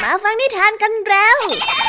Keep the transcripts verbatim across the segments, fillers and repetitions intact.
มาฟังนิทานกันแล้ว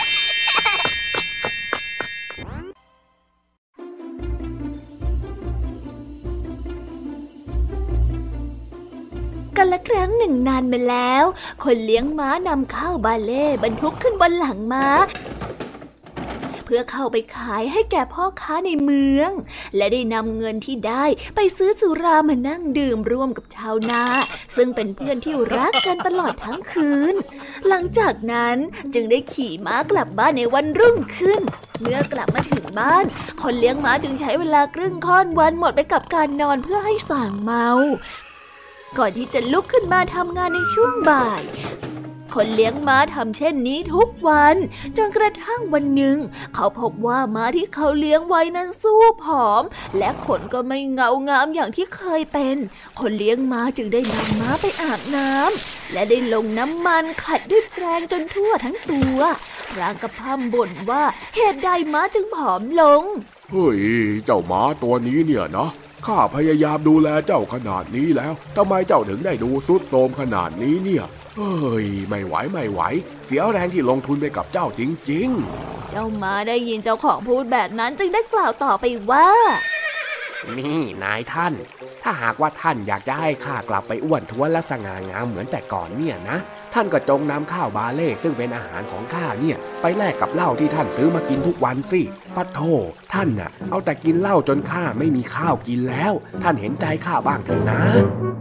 กันละครั้งหนึ่งนานมาแล้วคนเลี้ยงม้านำข้าวบาเล่บรรทุกขึ้นบนหลังม้าเพื่อเข้าไปขายให้แก่พ่อค้าในเมืองและได้นำเงินที่ได้ไปซื้อสุรามานั่งดื่มร่วมกับชาวนาซึ่งเป็นเพื่อนที่รักกันตลอดทั้งคืนหลังจากนั้นจึงได้ขี่ม้ากลับบ้านในวันรุ่งขึ้นเมื่อกลับมาถึงบ้านคนเลี้ยงม้าจึงใช้เวลาครึ่งค่อนวันหมดไปกับการนอนเพื่อให้ส่างเมาก่อนที่จะลุกขึ้นมาทำงานในช่วงบ่ายคนเลี้ยงม้าทำเช่นนี้ทุกวันจนกระทั่งวันหนึ่งเขาพบว่าม้าที่เขาเลี้ยงไว้นั้นสู้ผอมและขนก็ไม่เงางามอย่างที่เคยเป็นคนเลี้ยงม้าจึงได้นำม้าไปอาบน้ำและได้ลงน้ำมันขัดด้วยแปรงจนทั่วทั้งตัวพรางกระพร่ำบ่นว่าเหตุใดม้าจึงผอมลงเฮ้ยเจ้าม้าตัวนี้เนี่ยนะข้าพยายามดูแลเจ้าขนาดนี้แล้วทำไมเจ้าถึงได้ดูทรุดโทรมขนาดนี้เนี่ยเฮ้ยไม่ไหวไม่ไหวเสียแรงที่ลงทุนไปกับเจ้าจริงๆเจ้าม้าได้ยินเจ้าของพูดแบบนั้นจึงได้กล่าวต่อไปว่านี่นายท่านถ้าหากว่าท่านอยากจะให้ข้ากลับไปอ้วนท้วนและสง่างามเหมือนแต่ก่อนเนี่ยนะท่านก็จงนำข้าวบาเล่ซึ่งเป็นอาหารของข้าเนี่ยไปแลกกับเหล้าที่ท่านซื้อมากินทุกวันสิปะโธ่ท่านน่ะเอาแต่กินเหล้าจนข้าไม่มีข้าวกินแล้วท่านเห็นใจข้าบ้างเถอะนะ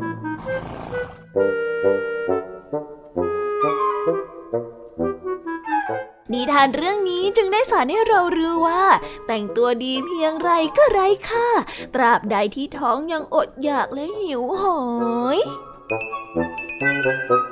นิทานเรื่องนี้จึงได้สอนให้เรารู้ว่าแต่งตัวดีเพียงไรก็ไร้ค่าตราบใดที่ท้องยังอดอยากและหิวโหย